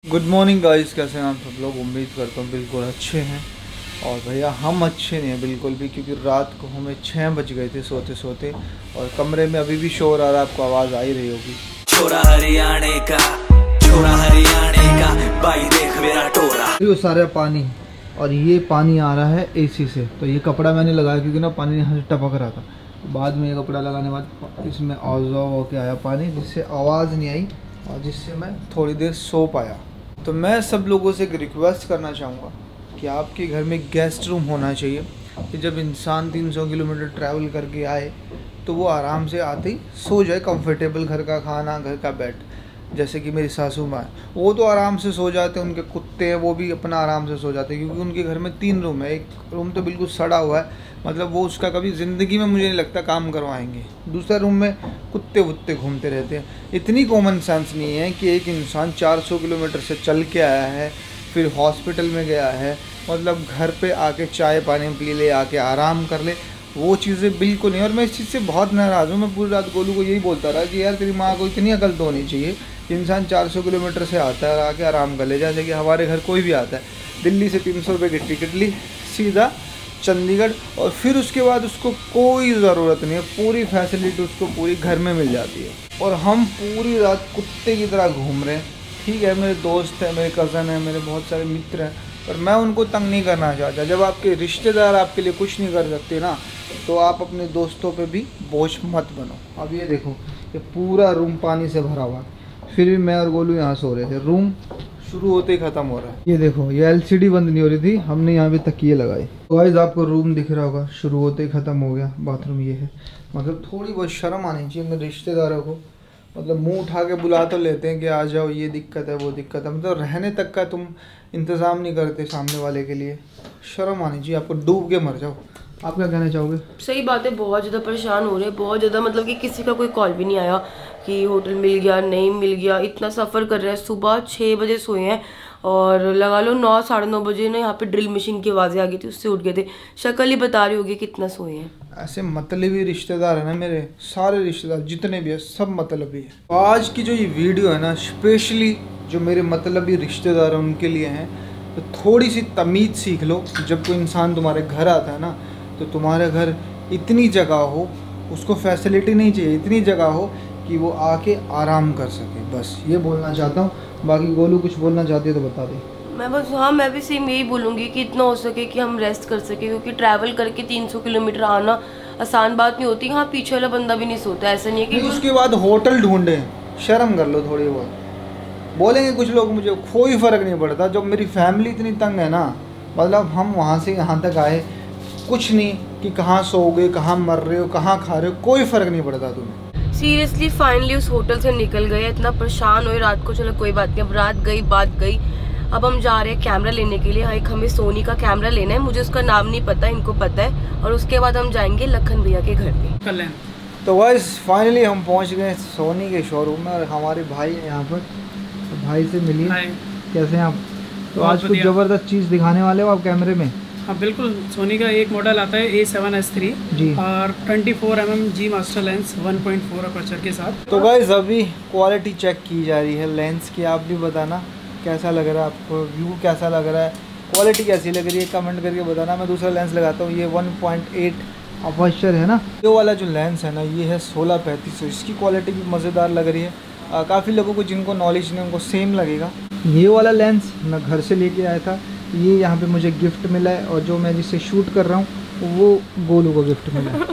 Good morning guys, कैसे हैं आप सब लोग। उम्मीद करता हूँ बिल्कुल अच्छे हैं। और भैया हम अच्छे नहीं हैं बिल्कुल भी, क्योंकि रात को हमें 6 बज गए थे सोते सोते। और कमरे में अभी भी शोर आ रहा है, आपको आवाज़ आ ही रही होगी। छोरा हरियाणे का, छोरा हरियाणे का, भाई देख मेरा टोरा। ये सारा पानी, और ये पानी आ रहा है एसी से। तो ये कपड़ा मैंने लगाया क्योंकि ना पानी यहाँ से टपक रहा था। बाद में ये कपड़ा लगाने के बाद इसमें औज़ा होके आया पानी, जिससे आवाज़ नहीं आई और जिससे मैं थोड़ी देर सो पाया। तो मैं सब लोगों से एक रिक्वेस्ट करना चाहूँगा कि आपके घर में गेस्ट रूम होना चाहिए, कि जब इंसान 300 किलोमीटर ट्रैवल करके आए तो वो आराम से आते ही सो जाए। कंफर्टेबल घर का खाना, घर का बेड। जैसे कि मेरी सासू माँ, वो तो आराम से सो जाते हैं, उनके कुत्ते हैं वो भी अपना आराम से सो जाते हैं, क्योंकि उनके घर में 3 रूम है। एक रूम तो बिल्कुल सड़ा हुआ है, मतलब वो उसका कभी ज़िंदगी में मुझे नहीं लगता काम करवाएंगे। दूसरा रूम में कुत्ते वुत्ते घूमते रहते हैं। इतनी कॉमन सेंस नहीं है कि एक इंसान 400 किलोमीटर से चल के आया है, फिर हॉस्पिटल में गया है, मतलब घर पे आके चाय पानी पी ले, आके आराम कर ले, वो चीज़ें बिल्कुल नहीं। और मैं इस चीज़ से बहुत नाराज़ हूँ। मैं पूरी रात गोलू को यही बोलता रहा कि यार तेरी माँ को इतनी अकल तो होनी चाहिए कि इंसान 400 किलोमीटर से आता है और आके आराम कर ले। जैसे कि हमारे घर कोई भी आता है, दिल्ली से 300 रुपये की टिकट ली, सीधा चंडीगढ़, और फिर उसके बाद उसको कोई ज़रूरत नहीं है, पूरी फैसिलिटी उसको पूरी घर में मिल जाती है। और हम पूरी रात कुत्ते की तरह घूम रहे हैं। ठीक है, मेरे दोस्त हैं, मेरे कज़न हैं, मेरे बहुत सारे मित्र हैं, पर मैं उनको तंग नहीं करना चाहता। जब आपके रिश्तेदार आपके लिए कुछ नहीं कर सकते ना, तो आप अपने दोस्तों पे भी बोझ मत बनो। अब ये देखो, ये पूरा रूम पानी से भरा हुआ है, फिर भी मैं और गोलू यहाँ सो रहे थे। रूम शुरू होते ही ख़त्म हो रहा है। ये देखो, ये एलसीडी बंद नहीं हो रही थी, हमने यहाँ पे तकिए लगाए। तो गाइस आपको रूम दिख रहा होगा, शुरू होते ही ख़त्म हो गया। बाथरूम ये है। मतलब थोड़ी बहुत शर्म आनी चाहिए मेरे रिश्तेदारों को। मतलब मुंह उठा के बुला तो लेते हैं कि आ जाओ, ये दिक्कत है वो दिक्कत है, मतलब रहने तक का तुम इंतज़ाम नहीं करते सामने वाले के लिए। शर्म आनी चाहिए आपको, डूब के मर जाओ। आप क्या कहना चाहोगे? सही बात है, बहुत ज़्यादा परेशान हो रहे हैं, बहुत ज़्यादा। मतलब कि किसी का कोई कॉल भी नहीं आया कि होटल मिल गया नहीं मिल गया। इतना सफ़र कर रहे हैं, सुबह 6 बजे सोए हैं और लगा लो 9 साढ़े 9 बजे ना यहाँ पे ड्रिल मशीन की आवाज़ें आ गई थी, उससे उठ गए थे। शक्ल ही बता रही होगी कितना सोए हैं। ऐसे मतलबी रिश्तेदार है ना, मेरे सारे रिश्तेदार जितने भी है सब मतलबी है। आज की जो ये वीडियो है ना, स्पेशली जो मेरे मतलबी रिश्तेदार हैं उनके लिए हैं। तो थोड़ी सी तमीज़ सीख लो। जब कोई इंसान तुम्हारे घर आता है ना, तो तुम्हारे घर इतनी जगह हो, उसको फैसिलिटी नहीं चाहिए, इतनी जगह हो कि वो आके आराम कर सके। बस ये बोलना चाहता हूँ। बाकी गोलू कुछ बोलना चाहती है तो बता दे। मैं बस, हाँ मैं भी सेम यही बोलूँगी कि इतना हो सके कि हम रेस्ट कर सके, क्योंकि ट्रैवल करके 300 किलोमीटर आना आसान बात नहीं होती। हाँ पीछे वाला बंदा भी नहीं सोता, ऐसा नहीं है कि उसके बाद होटल ढूंढे। शर्म कर लो थोड़ी बहुत। बोलेंगे कुछ लोग, मुझे कोई फ़र्क नहीं पड़ता। जब मेरी फैमिली इतनी तंग है ना, मतलब हम वहाँ से यहाँ तक आए, कुछ नहीं कि कहाँ सोओगे, कहाँ मर रहे हो, कहाँ खा रहे हो, कोई फ़र्क नहीं पड़ता तुम्हें। सीरियसली फाइनली उस होटल से निकल गए। इतना परेशान हुए रात को। चलो कोई बात नहीं, अब रात गई बात गई। अब हम जा रहे हैं कैमरा लेने के लिए। एक हमें सोनी का कैमरा लेना है, मुझे उसका नाम नहीं पता, इनको पता है। और उसके बाद हम जाएंगे लखन भैया के घर पे। तो गाइस फाइनली हम पहुंच गए सोनी के शोरूम में, और हमारे भाई हैं यहाँ पर। तो भाई से मिलिए, कैसे हैं आप? तो आज कुछ ज़बरदस्त चीज़ दिखाने वाले हो आप कैमरे में? हाँ बिल्कुल। सोनी का एक मॉडल आता है A7S3 जी, और 24mm G master lens 1.4 aperture के साथ। तो गाइस अभी क्वालिटी चेक की जा रही है लेंस की। आप भी बताना कैसा लग रहा है आपको, व्यू कैसा लग रहा है, क्वालिटी कैसी लग रही है, कमेंट करके बताना। मैं दूसरा लेंस लगाता हूँ, ये 1.8 अपर्चर है ना। ये वाला जो लेंस है ना, ये है 16-35। इसकी क्वालिटी भी मज़ेदार लग रही है। काफ़ी लोगों को जिनको नॉलेज नहीं उनको सेम लगेगा। ये वाला लेंस मैं घर से लेके आया था, ये यहाँ पे मुझे गिफ्ट मिला है, और जो मैं जिससे शूट कर रहा हूँ वो गोलू को गिफ्ट मिला है।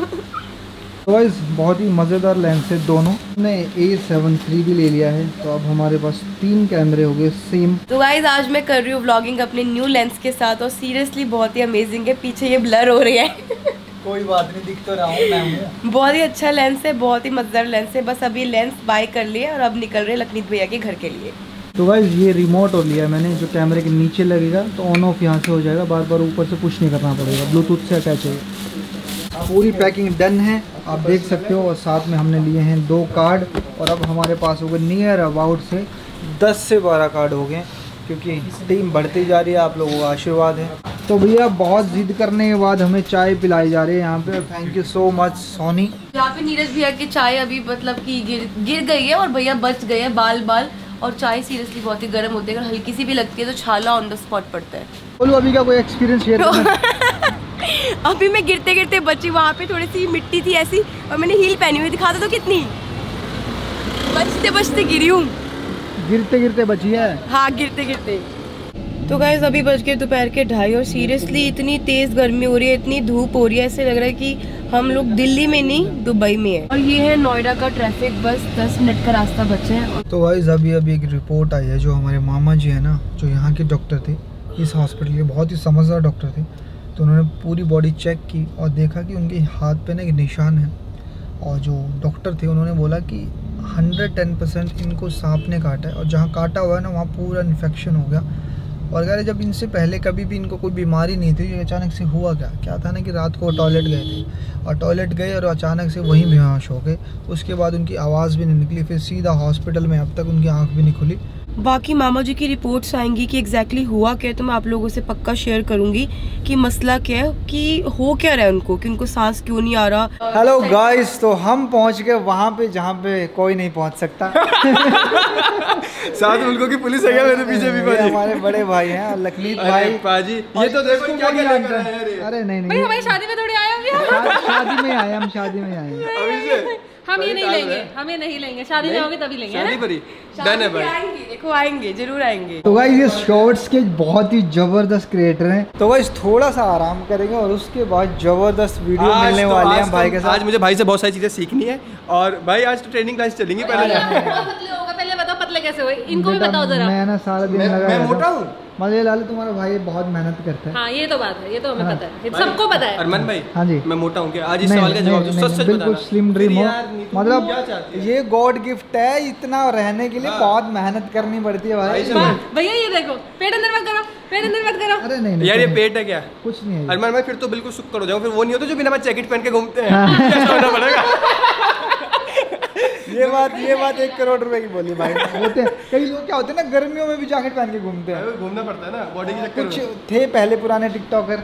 तो गाइस बहुत ही मज़ेदार लेंस है दोनों। हमने A7 III भी ले लिया है, तो अब हमारे पास 3 कैमरे हो गए सेम। तो गाइस आज मैं कर रही हूँ व्लॉगिंग अपने न्यू लेंस के साथ, और सीरियसली बहुत ही अमेजिंग है। पीछे ये ब्लर हो रही है कोई बात नहीं, दिख तो रहा हूँ मैं। बहुत ही अच्छा लेंस है, बहुत ही मजेदार लेंस है। बस अभी लेंस बाय कर लिया और अब निकल रहे लखनीत भैया के घर के लिए। तो गाइस ये रिमोट और लिया मैंने, जो कैमरे के नीचे लगेगा, तो ऑन ऑफ यहाँ से हो जाएगा, बार बार ऊपर से पुश नहीं करना पड़ेगा, ब्लूटूथ से अटैच होगा। पूरी पैकिंग डन है, आप देख सकते हो। और साथ में हमने लिए हैं 2 कार्ड, और अब हमारे पास हो गए नियर अबाउट से 10 से 12 कार्ड हो गए, क्योंकि टीम बढ़ती जा रही है, आप लोगों का आशीर्वाद है। तो भैया बहुत जिद करने के बाद हमें चाय पिलाई जा रही है यहाँ पे। Thank you so much Soni. यहाँ पे नीरज भैया की चाय अभी मतलब कि गिर गई है, और भैया बच गए हैं बाल और चाय सीरियसली बहुत ही गर्म होती है, अगर हल्की सी भी लगती है तो छाला ऑन द स्पॉट पड़ता है। बोलो अभी का कोई एक्सपीरियंस शेयर करना। अभी मैं गिरते गिरते बची, वहाँ पे थोड़ी सी मिट्टी थी ऐसी और मैंने हील पहनी हुई, दिखा दो तो कितनी बचते बचते गिरी हूँ। गिरते गिरते बची है। हाँ गिरते गिरते। तो गाइस अभी बज गए दोपहर के 2:30 और सीरियसली इतनी तेज़ गर्मी हो रही है, इतनी धूप हो रही है, ऐसे लग रहा है कि हम लोग दिल्ली में नहीं दुबई में है। और ये है नोएडा का ट्रैफिक, बस 10 मिनट का रास्ता बचा है। तो गाइस अभी एक रिपोर्ट आई है, जो हमारे मामा जी है ना, जो यहाँ के डॉक्टर थे इस हॉस्पिटल के, बहुत ही समझदार डॉक्टर थे। तो उन्होंने पूरी बॉडी चेक की और देखा कि उनके हाथ पे ना एक निशान है, और जो डॉक्टर थे उन्होंने बोला कि 110% इनको सांप ने काटा है, और जहाँ काटा हुआ है ना वहाँ पूरा इन्फेक्शन हो गया। और अगर जब इनसे पहले कभी भी इनको कोई बीमारी नहीं थी, ये अचानक से हुआ क्या था ना कि रात को टॉयलेट गए थे और टॉयलेट गए और अचानक से वहीं बेहोश हो गए। उसके बाद उनकी आवाज़ भी नहीं निकली, फिर सीधा हॉस्पिटल में, अब तक उनकी आँख भी नहीं खुली। बाकी मामा जी की रिपोर्ट्स आएंगी कि एग्जैक्टली हुआ क्या है, तो मैं आप लोगों से पक्का शेयर करूंगी कि मसला क्या है, कि हो क्या रहा है उनको, कि उनको सांस क्यों नहीं आ रहा। हेलो गाइस, तो हम पहुंच गए वहाँ पे जहाँ पे कोई नहीं पहुंच सकता। 7 मुल्कों की पुलिस है क्या मेरे पीछे भी? ये हमारे बड़े भाई हैं और लखमीत भाई। पाजी ये तो देखो क्या क्या कर रहा है। अरे नहीं भाई हमारी शादी में थोड़ी आए हम। शादी में आए, हम शादी में आए। अभी से हम ये नहीं लेंगे, हम ये नहीं लेंगे, शादी में होगी तभी लेंगे। शादी पर ही डन है भाई। आएंगे, देखो आएंगे, जरूर आएंगे। तो गाइस ये शॉर्ट्स के बहुत ही जबरदस्त क्रिएटर हैं। तो गाइस थोड़ा सा आराम करेंगे और उसके बाद जबरदस्त वीडियो मिलने वाली है भाई के साथ। आज मुझे भाई से बहुत सारी चीजें सीखनी है, और भाई आज तो ट्रेनिंग क्लास चलेंगी। पहले बताओ पतले कैसे हुए, इनको भी बताओ जरा। मैं ना सारा दिन लगा मैं मोटा हूँ। मजे लाल, तुम्हारा भाई बहुत मेहनत करता है। हाँ ये तो बात है, ये तो हमें पता है, सबको पता है। अरमान भाई, हाँ जी, मैं मोटा हूँ क्या? आज इस सवाल का जवाब दो, सच सच बिल्कुल बताना। स्लिम ड्रीम हो, मतलब क्या चाहती है? ये गॉड गिफ्ट है। इतना रहने के लिए बहुत मेहनत करनी पड़ती है भाई। भैया ये देखो, पेट अंदर मत करो, पेट अंदर मत करो। अरे नहीं यार ये पेट है क्या? कुछ नहीं है। अरमान भाई फिर तो बिल्कुल शुक्र हो जाओ, फिर वो नहीं होता जो बिना जैकेट पहन के घूमते हैं। कैसा होना पड़ेगा? ये बात 1 करोड़ रुपए की बोली भाई। होते हैं कई लोग, क्या होते हैं ना, गर्मियों में भी जैकेट पहन के घूमते हैं। घूमना पड़ता है ना बॉडी के चक्कर में। कुछ थे पहले पुराने टिकटॉकर।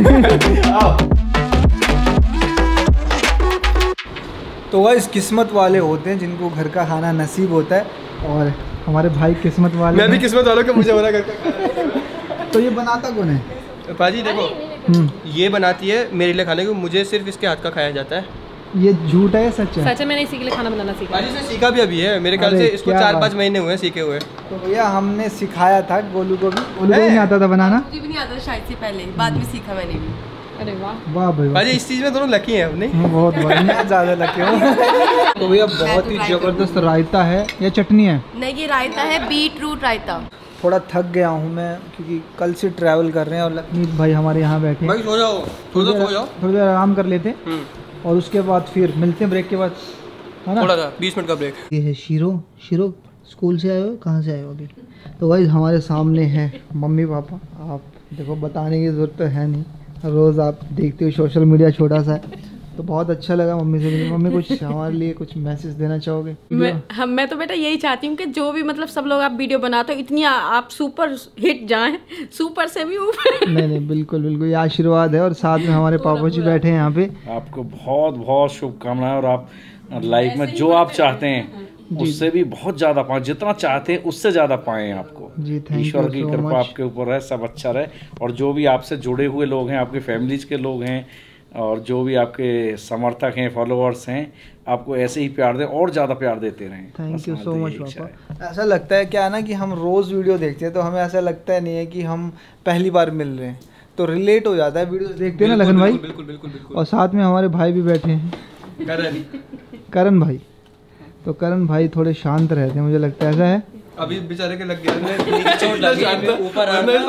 तो गाइस किस्मत वाले होते हैं जिनको घर का खाना नसीब होता है, और हमारे भाई किस्मत वाले। मैं भी किस्मत वालों के मुझे बना करके। तो ये बनाता कौन है? पाजी देखो, ये बनाती है मेरे लिए खाने को, मुझे सिर्फ इसके हाथ का खाया जाता है। ये झूठ है सच है? सच है, मैंने इसी के लिए खाना बनाना सीखा। पाजी से सीखा भी अभी है, मेरे ख्याल से इसको 4-5 महीने हुए सीखे हुए। तो भैया हमने सिखाया था गोलू को भी। गोलू को नहीं आता था बनाना? मुझे भी नहीं आता शायद से, पहले बाद में सीखा मैंने भी। अरे वाह वाह भाई, पाजी इस चीज में दोनों लकी हैं अपने। बहुत बढ़िया, ज्यादा लकी हो। तो भैया बहुत ही जबरदस्त रायता है या चटनी है? नहीं ये रायता है, बीट रूट रायता। थोड़ा थक गया हूँ मैं, क्योंकि कल से ट्रैवल कर रहे हैं और लखमीत भाई हमारे यहाँ बैठे हैं। भाई सो जाओ, थोड़ा सो जाओ, थोड़ी देर आराम कर लेते हैं और उसके बाद फिर मिलते हैं ब्रेक के बाद, है ना? थोड़ा सा 20 मिनट का ब्रेक। ये है शीरो स्कूल से आए हो? कहाँ से आए हो अभी? तो भाई हमारे सामने है मम्मी पापा। आप देखो, बताने की ज़रूरत तो है नहीं, रोज़ आप देखते हो सोशल मीडिया छोटा सा है। तो बहुत अच्छा लगा मम्मी से मिलकर। मम्मी कुछ हमारे लिए कुछ मैसेज देना चाहोगे? मैं तो बेटा यही चाहती हूँ कि जो भी मतलब सब लोग आप वीडियो बनाते हो, इतनी आप सुपर हिट जाएं, सुपर से भी ऊपर। नहीं बिल्कुल ये आशीर्वाद है। और साथ में हमारे पापा जी बैठे हैं यहाँ पे। आपको बहुत बहुत शुभकामनाएं, और आप लाइफ में जो आप चाहते हैं उससे भी बहुत ज़्यादा पाएं, जितना चाहते हैं उससे ज़्यादा पाएं आपको। जी थैंक यू। ईश्वर की कृपा आपके ऊपर रहे, सब अच्छा रहे। और जो भी आपसे जुड़े हुए लोग हैं, आपके फैमिलीज के लोग हैं, और जो भी आपके समर्थक हैं, फॉलोअर्स हैं, आपको ऐसे ही प्यार दें और ज़्यादा प्यार देते रहें। थैंक यू सो मच पापा। ऐसा लगता है क्या ना कि हम रोज़ वीडियो देखते हैं, तो हमें ऐसा लगता है नहीं है कि हम पहली बार मिल रहे हैं, तो रिलेट हो जाता है वीडियो देखते हैं ना लगन भाई। बिल्कुल। और साथ में हमारे भाई भी बैठे हैं, करण भाई। तो करण भाई थोड़े शांत रहते हैं, मुझे लगता है ऐसा है। अभी बेचारे के लग गया चोट लगी, ऊपर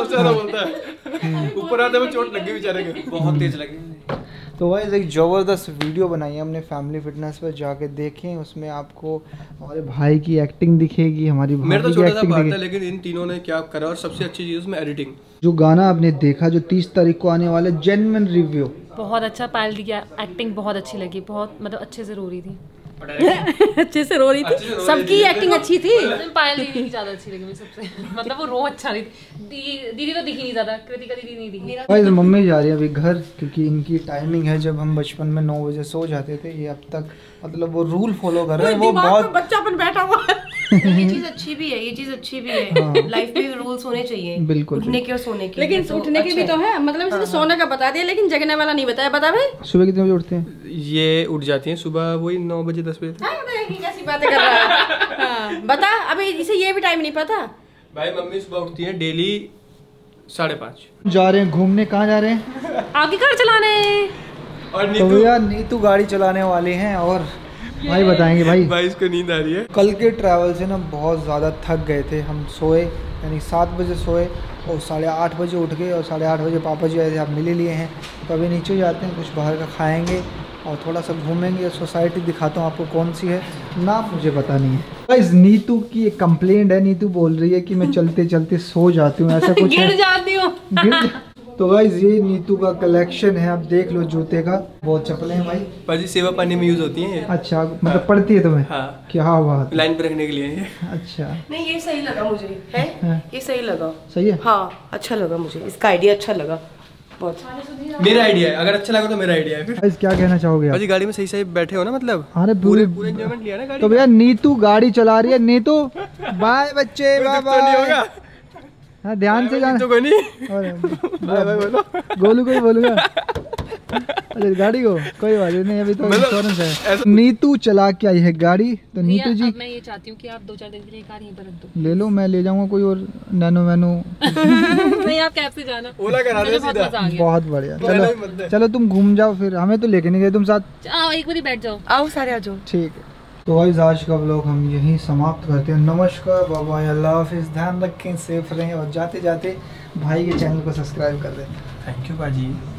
आते में चोट लगी बेचारे के, बहुत तेज लगी। तो भाई एक ज़बरदस्त वीडियो बनाई है हमने फैमिली फिटनेस पर, जाके देखें। उसमें आपको हमारे भाई की एक्टिंग दिखेगी, हमारी मेरा तो छोटा सा पार्ट है, लेकिन इन तीनों ने क्या करा, और सबसे अच्छी चीज़ उसमें एडिटिंग। जो गाना आपने देखा जो 30 तारीख को आने वाले, जेन्युइन रिव्यू बहुत अच्छा। पायल दी एक्टिंग बहुत अच्छी लगी, बहुत मतलब अच्छे से रो रही थी। अच्छे से रो रही थी, सबकी एक्टिंग अच्छी थी। पायल दीदी ज्यादा अच्छी लगी मुझे सबसे, मतलब वो रो अच्छा रही थी। दीदी तो दिखी नहीं ज्यादा, कृतिका दीदी नहीं दिखी। भाई मम्मी जा रही है अभी घर, क्योंकि इनकी टाइमिंग है, जब हम बचपन में 9 बजे सो जाते थे, ये अब तक मतलब वो रूल फॉलो कर रहे हैं। वो बहुत बच्चापन बैठा हुआ है। ये चीज अच्छी भी है, ये चीज अच्छी भी है। लाइफ में रूल्स होने चाहिए, बिल्कुल उठने के और सोने के। लेकिन उठने के भी तो है, मतलब इसने सोने का बता दिया लेकिन जगने वाला नहीं बताया। बता भाई सुबह कितने बजे उठते हैं? ये उठ जाती हैं सुबह वही 9 बजे 10 बजे तक। कैसी बातें कर रहा है। हाँ, बता अभी इसे ये भी टाइम नहीं पता। भाई मम्मी सुबह उठती है डेली 5:30। जा रहे हैं घूमने, कहाँ जा रहे हैं? आगे कार चलाने। और तो भैया नीतू गाड़ी चलाने वाले हैं और भाई बताएंगे। भाई इसको नींद आ रही है। कल के ट्रैवल से ना बहुत ज़्यादा थक गए थे हम। सोए यानी 7 बजे सोए और 8:30 बजे उठ गए और 8:30 बजे पापा जी आए थे, आप मिले लिए हैं। तो अभी नीचे जाते हैं, कुछ बाहर का खाएंगे और थोड़ा सा घूमेंगे। सोसाइटी दिखाता हूँ आपको कौन सी है, नाम मुझे पता नहीं है। गाइस नीतू की एक कंप्लेंट है, नीतू बोल रही है कि मैं चलते चलते सो जाती हूँ, ऐसा कुछ गिर जाती हूँ। तो गाइस ये नीतू का कलेक्शन है, आप देख लो जूते का। बहुत चप्पलें हैं भाई। पाजी सेवा पानी में यूज होती हैं। अच्छा मतलब पड़ती है तुम्हें? हाँ। क्या बात। लाइन पे रखने के लिए ये। अच्छा नहीं ये सही लगा मुझे, है ये सही लगा। सही है? हाँ अच्छा लगा मुझे, इसका आइडिया अच्छा लगा बहुत। मेरा आइडिया है, अगर अच्छा लगा तो मेरा आइडिया है। फिर गाइस क्या कहना चाहोगे आप? पाजी गाड़ी में सही सही बैठे हो ना, मतलब अरे पूरे एंजॉयमेंट लिया ना गाड़ी। तो भैया नीतू गाड़ी चला रही है। नीतू बाय बच्चे, बाय बाय। हाँ ध्यान से जाना। तो कोई नहीं। गोलू को ही बोलूंगा। अरे गाड़ी को कोई बात नहीं, अभी तो इंश्योरेंस है। नीतू चला के आई है गाड़ी। तो नीतू जी मैं ये चाहती हूँ कि आप 2-4 दिन के लिए कार यहीं पर रख दो। ले लो, मैं ले जाऊंगा कोई और नैनो वैनो। नहीं आप कैब से जाना, ओला करा दे सीधा। बहुत बढ़िया। चलो चलो तुम घूम जाओ, फिर हमें तो लेके नहीं गए तुम साथ। आओ एक बार बैठ जाओ। आओ सारे आ जाओ। ठीक है तो गाइस आज का व्लॉग हम यहीं समाप्त करते हैं। नमस्कार, बाय बाय, अल्लाह हाफिज़, ध्यान रखें, सेफ रहें और जाते जाते भाई के चैनल को सब्सक्राइब कर दें। थैंक यू पाजी।